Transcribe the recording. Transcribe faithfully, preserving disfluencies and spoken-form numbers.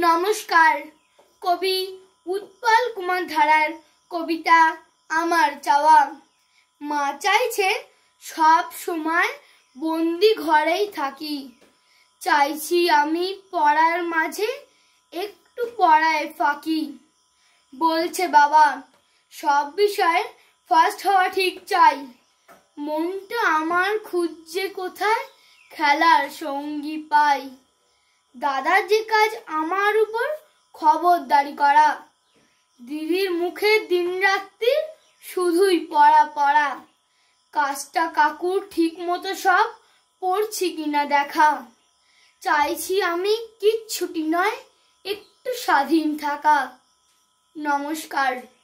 নমস্কার। কবি উৎপল কুমার ধারার কবিতা আমার চাওয়া। মা চাইছে সব সময় বন্দি ঘরেই থাকি, চাইছি আমি পড়ার মাঝে একটু পড়ায় ফাঁকি। বলছে বাবা সব বিষয়ে ফার্স্ট হওয়া ঠিক চাই, মনটা আমার খুঁজছে কোথায় খেলার সঙ্গী পাই। দাদার যে কাজ আমার উপর খবরদারি করা, দিদির মুখে দিন রাত্রি শুধুই পড়া পড়া। কাজটা কাকুর ঠিক মতো সব পড়ছি কিনা দেখা, চাইছি আমি কিচ্ছুটি নয় একটু স্বাধীন থাকা। নমস্কার।